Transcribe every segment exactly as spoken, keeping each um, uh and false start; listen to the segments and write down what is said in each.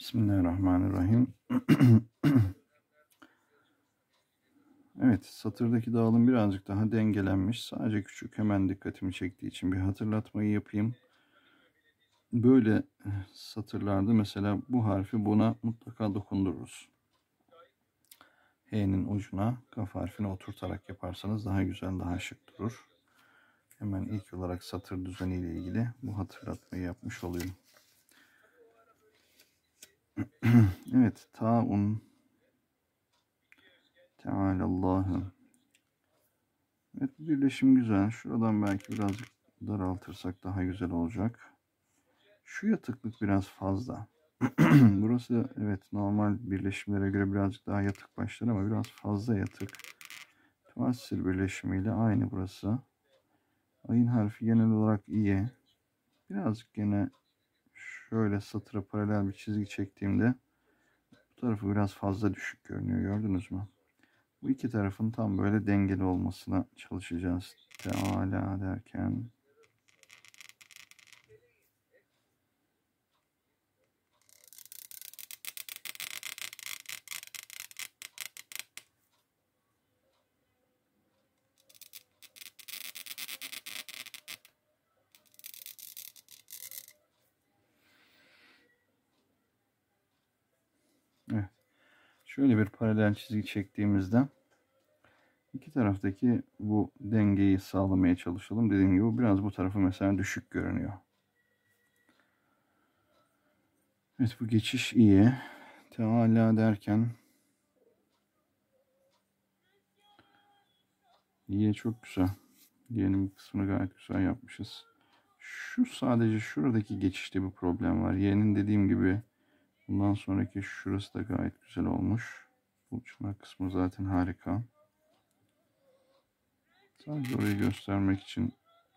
Bismillahirrahmanirrahim. Evet, satırdaki dağılım birazcık daha dengelenmiş. Sadece küçük, hemen dikkatimi çektiği için bir hatırlatmayı yapayım. Böyle satırlarda mesela bu harfi buna mutlaka dokundururuz. H'nin ucuna kaf harfini oturtarak yaparsanız daha güzel, daha şık durur. Hemen ilk olarak satır düzeniyle ilgili bu hatırlatmayı yapmış olayım. Evet, taun, teâlallâhu. Evet, bu birleşim güzel. Şuradan belki birazcık daraltırsak daha güzel olacak. Şu yatıklık biraz fazla. Burası evet normal birleşimlere göre birazcık daha yatık başlar ama biraz fazla yatık. Tuassir birleşimiyle aynı burası. Ayın harfi genel olarak iyi. Birazcık gene şöyle satıra paralel bir çizgi çektiğimde bu tarafı biraz fazla düşük görünüyor. Gördünüz mü? Bu iki tarafın tam böyle dengeli olmasına çalışacağız. Teala derken evet. Şöyle bir paralel çizgi çektiğimizde iki taraftaki bu dengeyi sağlamaya çalışalım. Dediğim gibi biraz bu tarafı mesela düşük görünüyor. Evet, bu geçiş iyi. Teala derken iyi, çok güzel. Y'nin kısmını gayet güzel yapmışız. Şu sadece şuradaki geçişte bir problem var. Y'nin dediğim gibi bundan sonraki şurası da gayet güzel olmuş. Bu uçma kısmı zaten harika. Sadece orayı göstermek için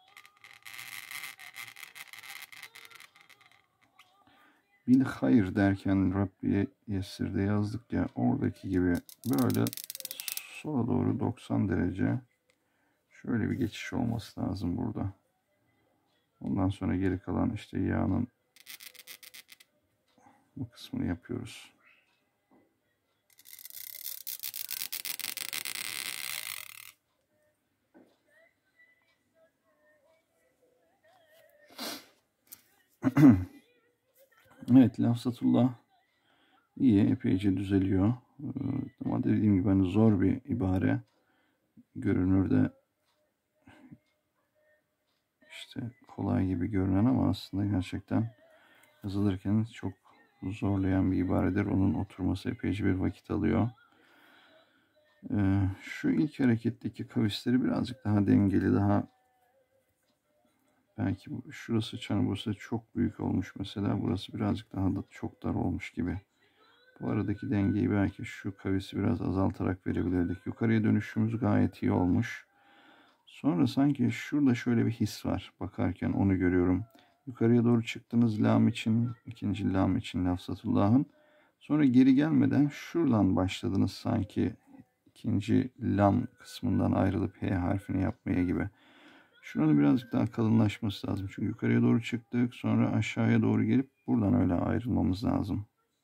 bil hayır derken Rabbi Yessir'de yazdık ya, oradaki gibi böyle sola doğru doksan derece şöyle bir geçiş olması lazım burada. Ondan sonra geri kalan işte yağın bu kısmını yapıyoruz. Evet, Lafzatullah iyi, epeyce düzeliyor. Ama dediğim gibi hani zor bir ibare. Görünürde işte kolay gibi görünen ama aslında gerçekten yazılırken çok zorlayan bir ibaredir. Onun oturması epeyce bir vakit alıyor. Ee, şu ilk hareketteki kavisleri birazcık daha dengeli, daha belki şurası çanı, burası çok büyük olmuş mesela. Burası birazcık daha da çok dar olmuş gibi. Bu aradaki dengeyi belki şu kavisi biraz azaltarak verebilirdik. Yukarıya dönüşümüz gayet iyi olmuş. Sonra sanki şurada şöyle bir his var. Bakarken onu görüyorum. Yukarıya doğru çıktınız lam için, ikinci lam için Lafzatullah'ın. Sonra geri gelmeden şuradan başladınız sanki ikinci lam kısmından ayrılıp H harfini yapmaya gibi. Şuranın birazcık daha kalınlaşması lazım. Çünkü yukarıya doğru çıktık, sonra aşağıya doğru gelip buradan öyle ayrılmamız lazım.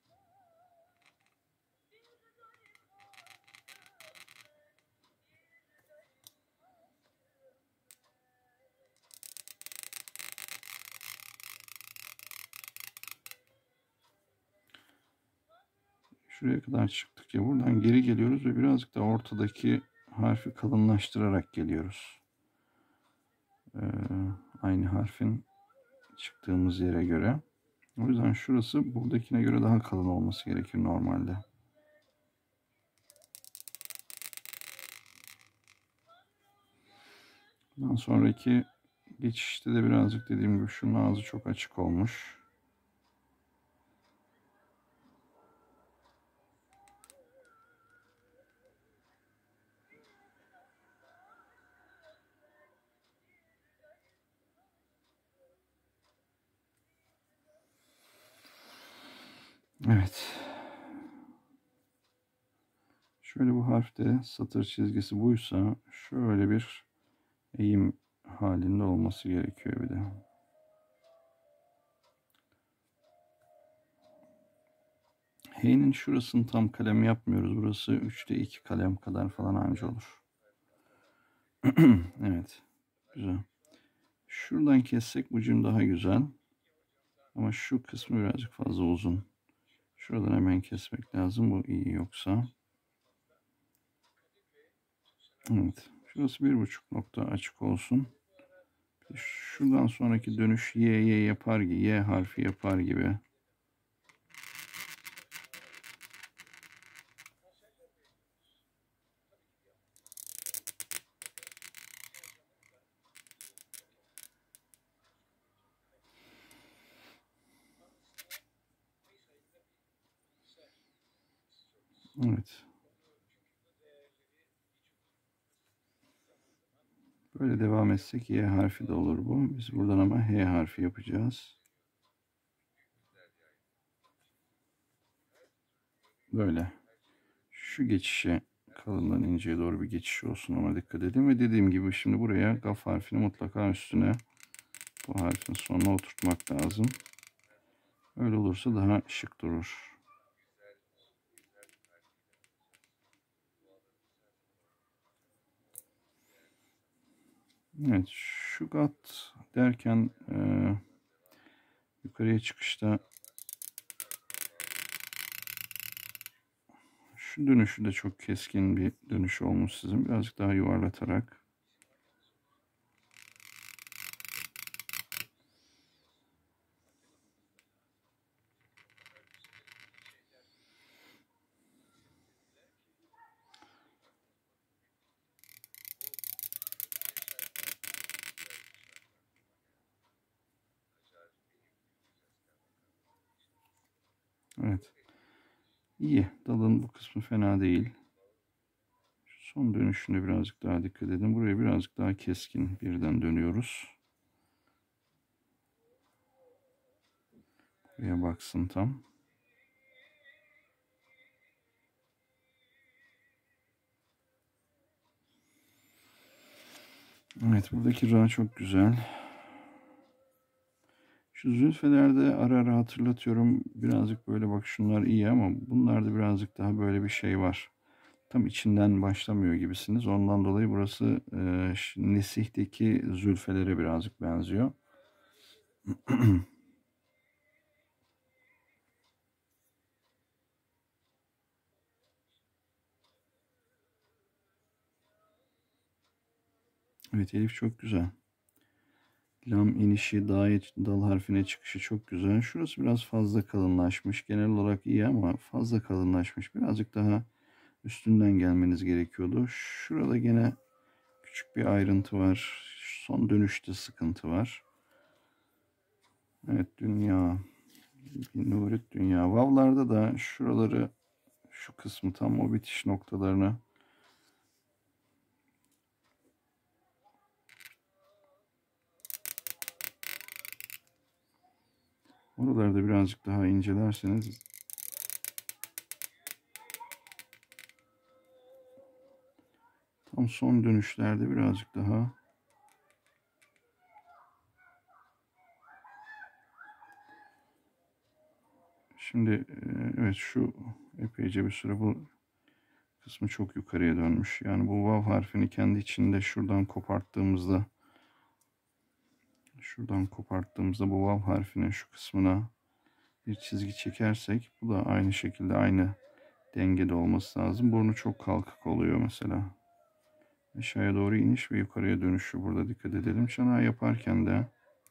Şuraya kadar çıktık ya, buradan geri geliyoruz ve birazcık da ortadaki harfi kalınlaştırarak geliyoruz. Ee, aynı harfin çıktığımız yere göre. O yüzden şurası buradakine göre daha kalın olması gerekir normalde. Bundan sonraki geçişte de birazcık dediğim gibi şunun ağzı çok açık olmuş. Evet. Şöyle bu harfte satır çizgisi buysa şöyle bir eğim halinde olması gerekiyor bir de. H'nin şurasını tam kalem yapmıyoruz. Burası üçte iki kalem kadar falan anca olur. Evet. Güzel. Şuradan kessek ucum daha güzel. Ama şu kısmı birazcık fazla uzun. Şuradan hemen kesmek lazım. Bu iyi yoksa. Evet. Şurası bir buçuk nokta açık olsun. Şuradan sonraki dönüş Y, Y yapar gibi. Y harfi yapar gibi. Evet. Böyle devam etsek Y harfi de olur bu. Biz buradan ama H harfi yapacağız. Böyle. Şu geçişe kalından inceye doğru bir geçiş olsun, ama dikkat edin. Ve dediğim gibi şimdi buraya gaf harfini mutlaka üstüne bu harfin sonuna oturtmak lazım. Öyle olursa daha şık durur. Evet, şu gat derken e, yukarıya çıkışta şu dönüşü de çok keskin bir dönüş olmuş sizin. Birazcık daha yuvarlatarak. Evet. İyi. Dalın bu kısmı fena değil. Şu son dönüşüne birazcık daha dikkat edin. Buraya birazcık daha keskin birden dönüyoruz. Buraya baksın tam. Evet, buradaki ra çok güzel. Şu zülfelerde ara ara hatırlatıyorum. Birazcık böyle, bak şunlar iyi ama bunlarda birazcık daha böyle bir şey var. Tam içinden başlamıyor gibisiniz. Ondan dolayı burası e, Nesih'teki zülfelere birazcık benziyor. Evet, Elif çok güzel. Lam inişi, dahi dal harfine çıkışı çok güzel. Şurası biraz fazla kalınlaşmış. Genel olarak iyi ama fazla kalınlaşmış. Birazcık daha üstünden gelmeniz gerekiyordu. Şurada gene küçük bir ayrıntı var. Son dönüşte sıkıntı var. Evet, dünya. Bir Nurit dünya. Vavlarda da şuraları, şu kısmı tam o bitiş noktalarını oralarda birazcık daha incelerseniz tam son dönüşlerde birazcık daha şimdi evet, şu epeyce bir süre bu kısmı çok yukarıya dönmüş. Yani bu vav harfini kendi içinde şuradan koparttığımızda şuradan koparttığımızda bu vav harfinin şu kısmına bir çizgi çekersek bu da aynı şekilde aynı dengede olması lazım. Burnu çok kalkık oluyor mesela. Aşağıya doğru iniş ve yukarıya dönüşü burada dikkat edelim. Çanağı yaparken de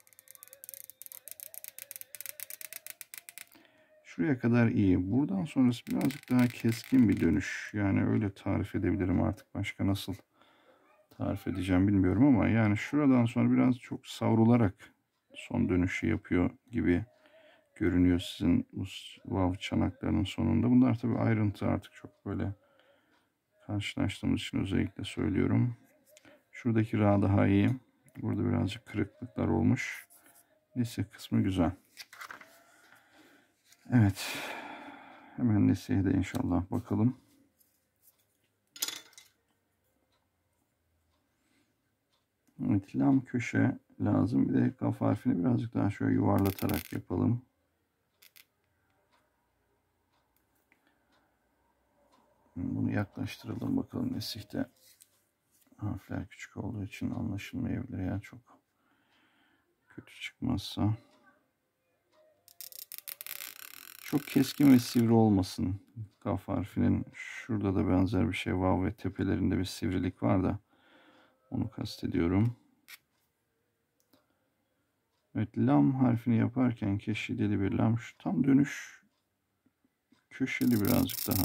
şuraya kadar iyi. Buradan sonrası birazcık daha keskin bir dönüş. Yani öyle tarif edebilirim, artık başka nasıl tarif edeceğim bilmiyorum ama yani şuradan sonra biraz çok savrularak son dönüşü yapıyor gibi görünüyor sizin bu vav çanaklarının sonunda. Bunlar tabii ayrıntı, artık çok böyle karşılaştığımız için özellikle söylüyorum. Şuradaki ra daha iyi. Burada birazcık kırıklıklar olmuş. Neyse, kısmı güzel. Evet. Hemen neseye de inşallah bakalım. Evet, lam köşe lazım. Bir de kaf harfini birazcık daha şöyle yuvarlatarak yapalım. yaklaştıralım bakalım. Nesih'te harfler küçük olduğu için anlaşılmayabilir ya, çok kötü çıkmazsa. Çok keskin ve sivri olmasın. Kaf harfinin şurada da benzer bir şey var ve tepelerinde bir sivrilik var da onu kastediyorum. Evet, lam harfini yaparken keşideli bir lam, şu tam dönüş köşeli birazcık daha.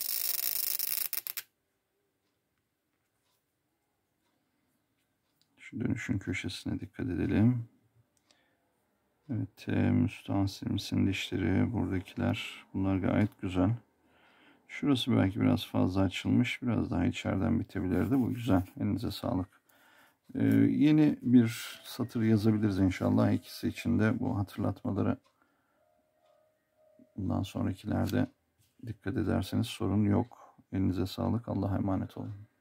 Şu dönüşün köşesine dikkat edelim. Evet, müstahasimsin dişleri, buradakiler, bunlar gayet güzel. Şurası belki biraz fazla açılmış, biraz daha içeriden bitebilirdi. Bu güzel, elinize sağlık. Ee, yeni bir satır yazabiliriz inşallah. İkisi için de bu hatırlatmaları bundan sonrakilerde dikkat ederseniz sorun yok. Elinize sağlık. Allah'a emanet olun.